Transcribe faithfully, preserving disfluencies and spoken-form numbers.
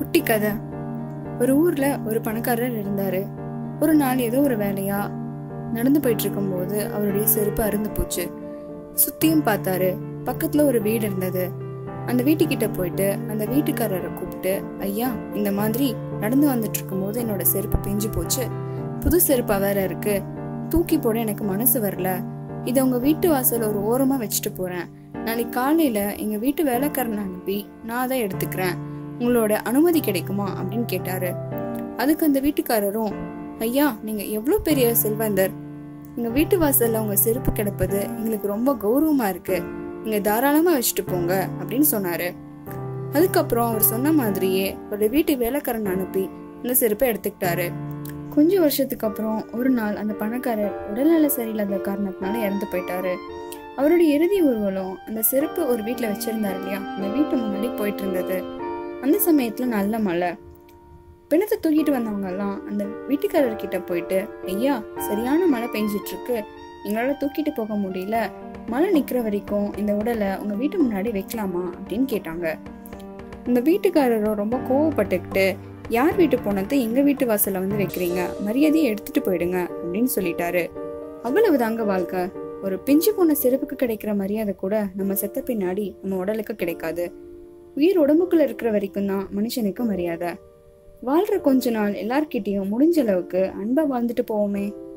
குட்டி கதை. ஒரு ஊர்ல ஒரு பணக்காரர் இருந்தாரு. ஒரு நாள் ஏதோ ஒரு வேலையா நடந்து போயிட்டு இருக்கும் போது அவருடைய செருப்பு அறுந்து போச்சு. சுத்தியும் பார்த்தாரு. பக்கத்துல ஒரு வீடு இருந்தது. அந்த வீட்டுக்கிட்ட போயிட்டு அந்த வீட்டுக்காரரை கூப்பிட்டு, ஐயா, இந்த மாதிரி நடந்து வந்துட்டு இருக்கும் போது என்னோட செருப்பு பிஞ்சு போச்சு, புது செருப்பா வேற இருக்கு, தூக்கி போட எனக்கு மனசு வரல, இதை உங்க வீட்டு வாசல் ஒரு ஓரமா வச்சுட்டு போறேன், நாளைக்கு காலையில எங்க வீட்டு வேலைக்காரனை அனுப்பி நான் அதை எடுத்துக்கிறேன், உங்களோட அனுமதி கிடைக்குமா அப்படின்னு கேட்டாரு. அதுக்கு அந்த வீட்டுக்காரரும், ஐயா, நீங்க எவ்வளவு பெரிய செல்வந்தர், எங்க வீட்டு வாசல்ல உங்க செருப்பு கிடப்பது எங்களுக்கு ரொம்ப கௌரவமா இருக்கு, நீங்க தாராளமா வச்சுட்டு போங்க அப்படின்னு சொன்னாரு. அதுக்கப்புறம் அவர் சொன்ன மாதிரியே ஒரு வீட்டு வேலைக்காரன் அனுப்பி இந்த செருப்பை எடுத்துக்கிட்டாரு. கொஞ்சம் வருஷத்துக்கு அப்புறம் ஒரு நாள் அந்த பணக்காரர் உடல்நல சரியில்லாத காரணத்தினால இறந்து போயிட்டாரு. அவருடைய இறுதி ஊர்வலம் அந்த செருப்பு ஒரு வீட்டுல வச்சிருந்தாரு இல்லையா, அந்த வீட்டு முன்னாடி போயிட்டு இருந்தது. அந்த சமயத்துல நல்ல மழை. பிணத்தை தூக்கிட்டு வந்தவங்க எல்லாம் அந்த வீட்டுக்காரர்கிட்ட போயிட்டு, ஐயா, சரியான மழை பெஞ்சிட்டு இருக்கு, எங்களால தூக்கிட்டு போக முடியல, மழை நிக்கிற வரைக்கும் இந்த உடலை உங்க வீட்டு முன்னாடி வைக்கலாமா அப்படின்னு கேட்டாங்க. இந்த வீட்டுக்காரரும் ரொம்ப கோவப்பட்டுக்கிட்டு, யார் வீட்டு போனதை எங்க வீட்டு வாசல்ல வந்து வைக்கிறீங்க, மரியாதையை எடுத்துட்டு போயிடுங்க அப்படின்னு சொல்லிட்டாரு. அவ்வளவுதாங்க வாழ்க்கை. ஒரு பிஞ்சு போன செருப்புக்கு கிடைக்கிற மரியாதை கூட நம்ம செத்த பின்னாடி நம்ம உடலுக்கு கிடைக்காது. உயிர் உடம்புக்குள்ள இருக்கிற வரைக்கும் தான் மனுஷனுக்கு மரியாதை. வாழ்ற கொஞ்ச நாள் எல்லார்கிட்டையும் முடிஞ்ச அளவுக்கு அன்பா வாழ்ந்துட்டு போவோமே.